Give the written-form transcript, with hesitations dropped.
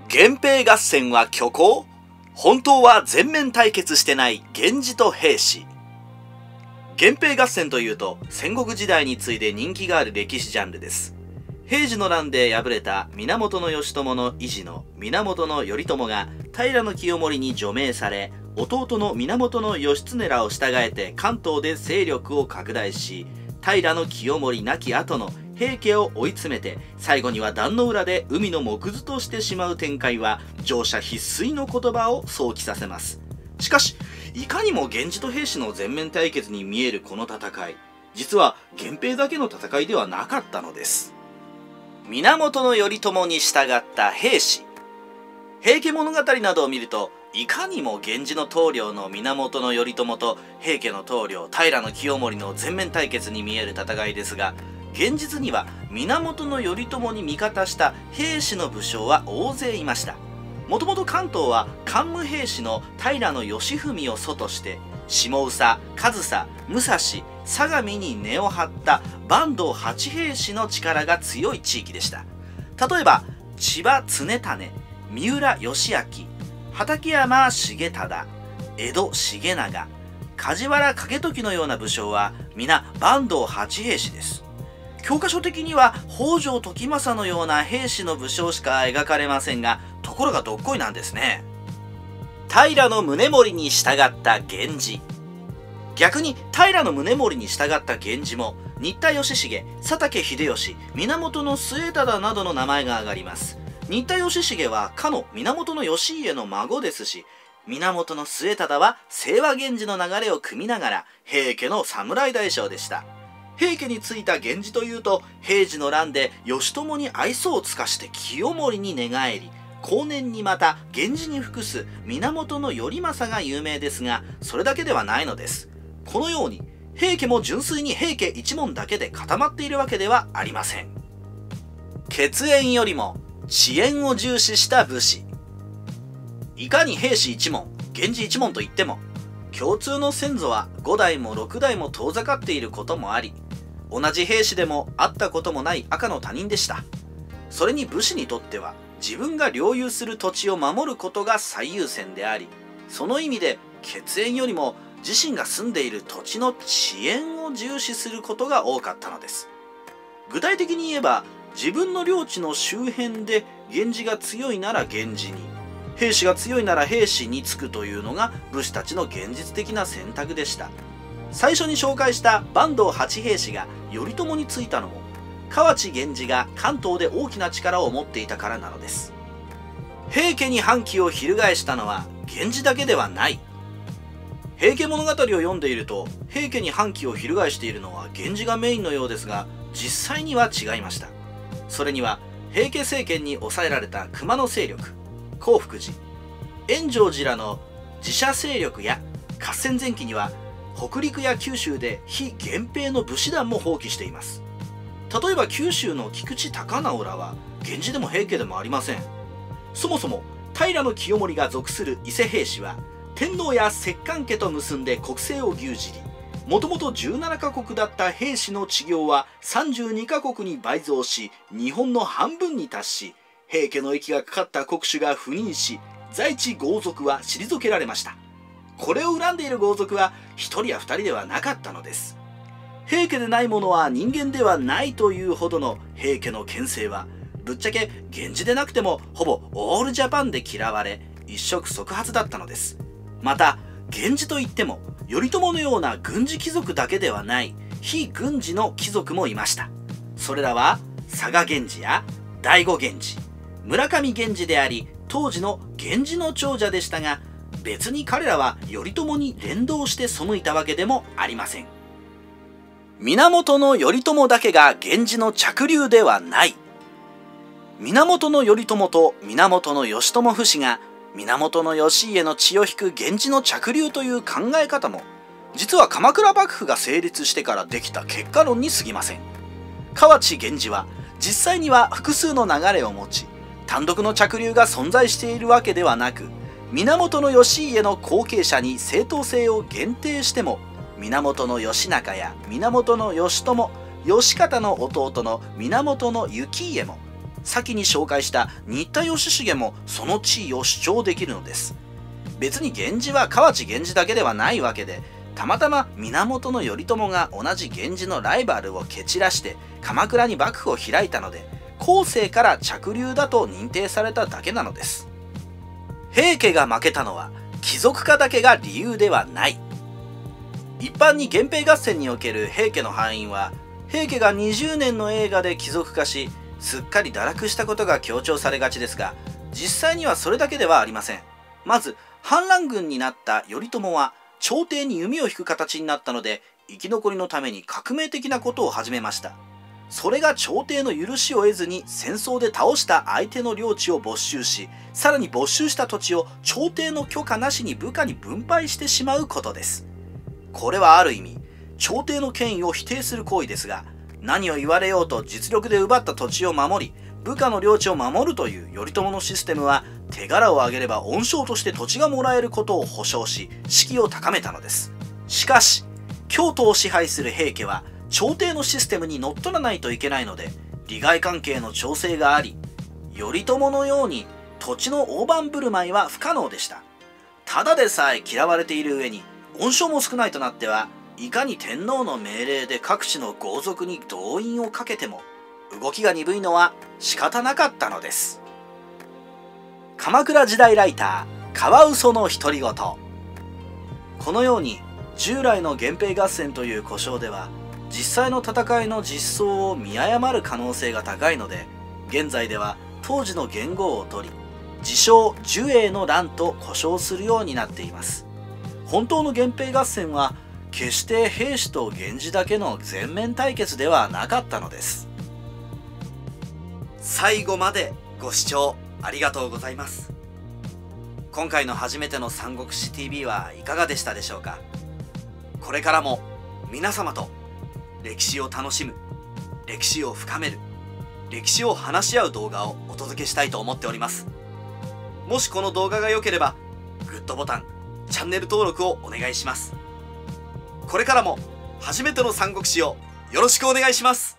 源平合戦は虚構？本当は全面対決してない源氏と平氏。源平合戦というと戦国時代に次いで人気がある歴史ジャンルです。平治の乱で敗れた源義朝の維持の源頼朝が平清盛に除名され、弟の源義経らを従えて関東で勢力を拡大し、平清盛亡き後の平家を追い詰めて、最後には壇の浦で海の藻くずとしてしまう展開は乗車必須の言葉を想起させます。しかしいかにも源氏と平氏の全面対決に見えるこの戦い、実は源平だけの戦いではなかったのです。源頼朝に従った平氏。平家物語などを見ると、いかにも源氏の棟梁の源頼朝と平家の棟梁平清盛の全面対決に見える戦いですが、現実には源頼朝に味方した平氏の武将は大勢いました。もともと関東は桓武平氏の平義文を祖として、下総、上総、武蔵、相模に根を張った坂東八平氏の力が強い地域でした。例えば千葉常胤、三浦義明、畠山重忠、江戸重長、梶原景時のような武将は皆坂東八平氏です。教科書的には北条時政のような平氏の武将しか描かれませんが、ところがどっこいなんですね。平宗盛に従った源氏。逆に平宗盛に従った源氏も新田義重、佐竹秀吉、源末忠などの名前が挙がります。新田義重はかの源義家の孫ですし、源末忠は清和源氏の流れを組みながら平家の侍大将でした。平家についた源氏というと、平治の乱で義朝に愛想を尽かして清盛に寝返り、後年にまた源氏に服す源頼政が有名ですが、それだけではないのです。このように平家も純粋に平家一門だけで固まっているわけではありません。血縁よりも遅延を重視した武士。いかに平氏一門、源氏一門といっても、共通の先祖は5代も6代も遠ざかっていることもあり、同じ平氏でも会ったこともない赤の他人でした。それに武士にとっては自分が領有する土地を守ることが最優先であり、その意味で血縁よりも自身が住んでいる土地の遅延を重視することが多かったのです。具体的に言えば、自分の領地の周辺で源氏が強いなら源氏に、平氏が強いなら平氏につくというのが武士たちの現実的な選択でした。最初に紹介した坂東八平氏が頼朝についたのも、河内源氏が関東で大きな力を持っていたからなのです。平家に反旗を翻したのは源氏だけではない。平家物語を読んでいると、平家に反旗を翻しているのは源氏がメインのようですが、実際には違いました。それには平家政権に抑えられた熊野勢力、興福寺、円城寺らの自社勢力や合戦前期には北陸や九州で非源平の武士団も蜂起しています。例えば九州の菊池高直らは源氏でも平家でもありません。そもそも平清盛が属する伊勢平氏は天皇や摂関家と結んで国政を牛耳り、もともと17カ国だった平氏の地業は32カ国に倍増し、日本の半分に達し、平家の息がかかった国主が赴任し、在地豪族は退けられました。これを恨んでいる豪族は1人や2人ではなかったのです。平家でないものは人間ではないというほどの平家の権勢は、ぶっちゃけ源氏でなくてもほぼオールジャパンで嫌われ、一触即発だったのです。また源氏といっても頼朝のような軍事貴族だけではない非軍事の貴族もいました。それらは佐賀源氏や醍醐源氏、村上源氏であり、当時の源氏の長者でしたが、別に彼らは頼朝に連動して背いたわけでもありません。源頼朝だけが源氏の嫡流ではない。源頼朝と源義朝父子が源義家の血を引く源氏の嫡流という考え方も、実は鎌倉幕府が成立してからできた結果論に過ぎません。河内源氏は実際には複数の流れを持ち、単独の嫡流が存在しているわけではなく、源義家の後継者に正当性を限定しても、源義仲や源義朝、義方の弟の源行家も、 先に紹介した新田義重もその地位を主張できるのです。別に源氏は河内源氏だけではないわけで、たまたま源頼朝が同じ源氏のライバルを蹴散らして鎌倉に幕府を開いたので、後世から嫡流だと認定されただけなのです。平家が負けたのは貴族化だけが理由ではない。一般に源平合戦における平家の敗因は、平家が20年の栄華で貴族化し、すっかり堕落したことが強調されがちですが、実際にはそれだけではありません。まず反乱軍になった頼朝は朝廷に弓を引く形になったので、生き残りのために革命的なことを始めました。それが朝廷の許しを得ずに戦争で倒した相手の領地を没収し、さらに没収した土地を朝廷の許可なしに部下に分配してしまうことです。これはある意味朝廷の権威を否定する行為ですが、何を言われようと実力で奪った土地を守り、部下の領地を守るという頼朝のシステムは、手柄を挙げれば恩賞として土地がもらえることを保証し、士気を高めたのです。しかし京都を支配する平家は朝廷のシステムにのっとらないといけないので、利害関係の調整があり、頼朝のように土地の大盤振る舞いは不可能でした。ただでさえ嫌われている上に恩賞も少ないとなっては、いかに天皇の命令で各地の豪族に動員をかけても動きが鈍いのは仕方なかったのです。鎌倉時代ライターカワウソの独り言。このように従来の源平合戦という呼称では、実際の戦いの実相を見誤る可能性が高いので、現在では当時の元号を取り、自称寿永の乱と呼称するようになっています。本当の源平合戦は決して平氏と源氏だけの全面対決ではなかったのです。最後までご視聴ありがとうございます。今回の初めての三国志 TV はいかがでしたでしょうか。これからも皆様と歴史を楽しむ、歴史を深める、歴史を話し合う動画をお届けしたいと思っております。もしこの動画が良ければグッドボタン、チャンネル登録をお願いします。これからも初めての三国志をよろしくお願いします。